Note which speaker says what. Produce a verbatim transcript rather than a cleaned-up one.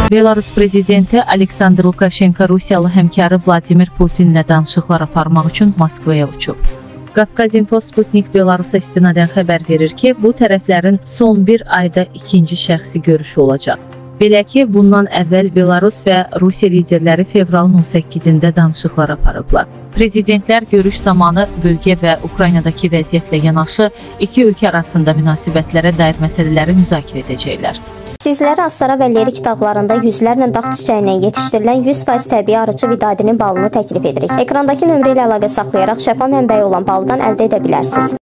Speaker 1: Belarus prezidenti Aleksandr Lukashenko Rusiyalı həmkarı Vladimir Putinlə danışıqlar aparmaq üçün Moskvaya uçub. Qafqazinfo Sputnik Belarusa istinadən xəbər verir ki, bu tərəflərin son bir ayda ikinci şəxsi görüşü olacaq. Belə ki, bundan əvvəl Belarus və Rusiya liderləri fevralın on səkkizində danışıqlar aparıblar. Prezidentlər görüş zamanı bölgə və Ukraynadakı vəziyyətlə yanaşı iki ölkə arasında münasibətlərə dair məsələləri müzakirə edəcəklər.
Speaker 2: Sizlərə Astara və Lerik dağlarında yüzlərlə dağ çiçəyindən yetişdirilən yüz faiz təbii arıcı vidadinin balını təklif edirik. Ekrandakı nömrə ilə əlaqə saxlayaraq şəfa mənbəyi olan baldan əldə edə bilərsiniz.